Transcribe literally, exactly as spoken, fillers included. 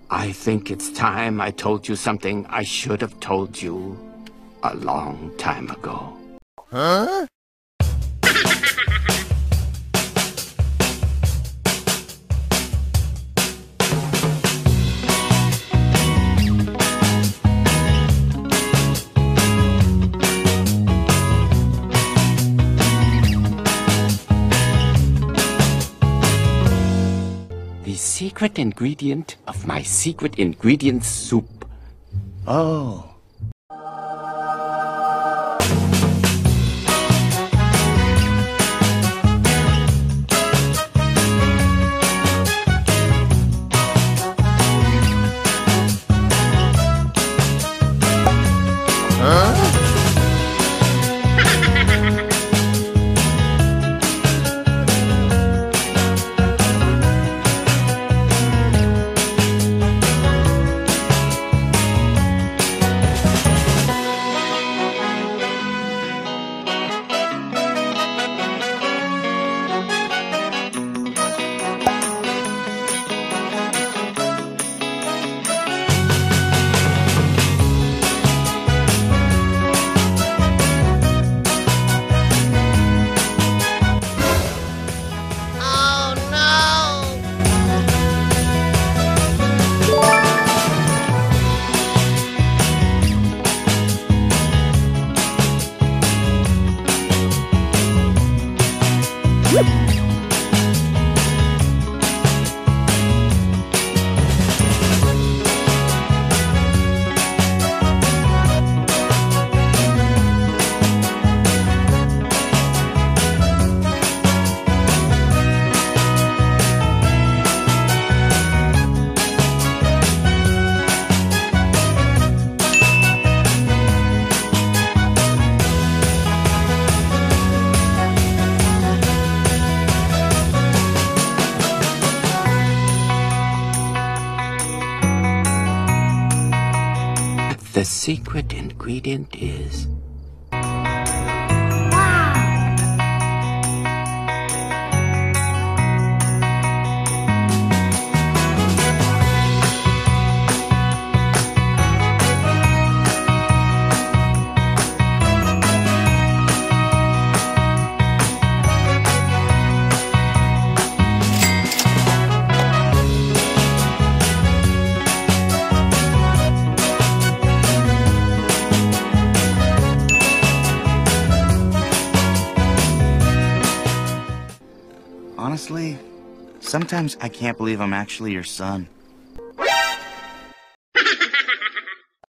I think it's time I told you something I should have told you a long time ago. Huh? The secret ingredient of my secret ingredient soup. Oh. The secret ingredient is... Honestly, sometimes I can't believe I'm actually your son.